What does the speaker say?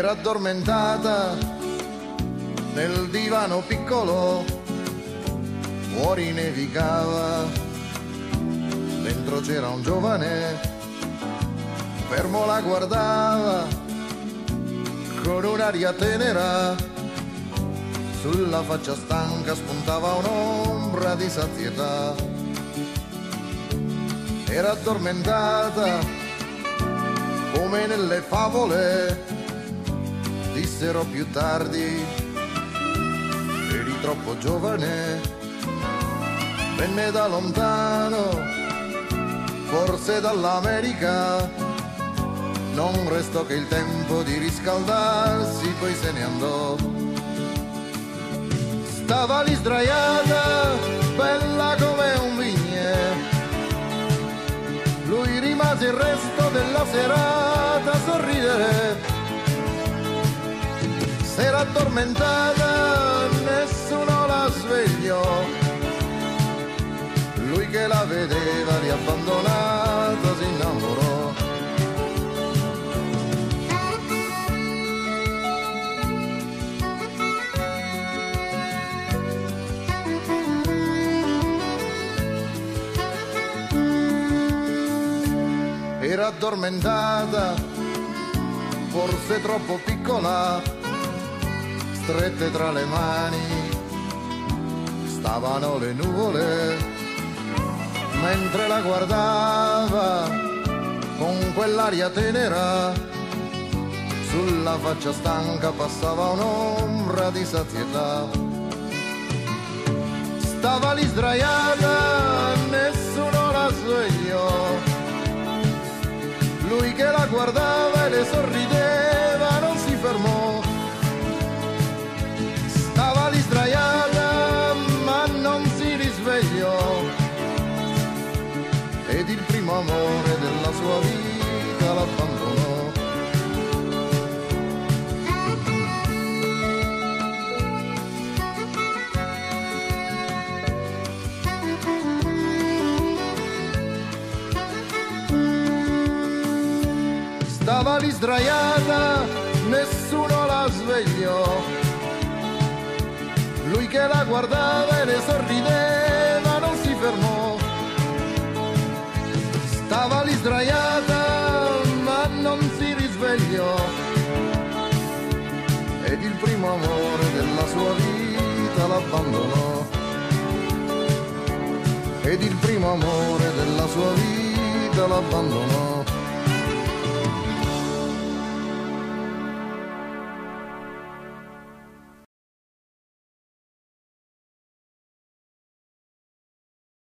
Era addormentata nel divano piccolo, fuori nevicava, dentro c'era un giovane, fermo la guardava con un'aria tenera, sulla faccia stanca spuntava un'ombra di sazietà. Era addormentata come nelle favole, dissero più tardi, eri troppo giovane, venne da lontano, forse dall'America, non restò che il tempo di riscaldarsi, poi se ne andò. Stava lì sdraiata, bella come un vigne, lui rimase il resto della serata a sorridere. S'era addormentata, nessuno la svegliò, lui che la vedeva riabbandonata si innamorò. Era addormentata, forse troppo piccola, strette tra le mani stavano le nuvole, mentre la guardava con quell'aria tenera, sulla faccia stanca passava un'ombra di sazietà. Stava lì sdraiata, nessuno la svegliò, lui che la guardava e le sorrideva non si fermò. Stava lì sdraiata ma non si risvegliò, ed il primo amore della sua vita l'abbandonò. Stava lì sdraiata, nessuno la svegliò, lui che la guardava e le sorrideva non si fermò. Stava lì sdraiata ma non si risvegliò, ed il primo amore della sua vita l'abbandonò. Ed il primo amore della sua vita l'abbandonò.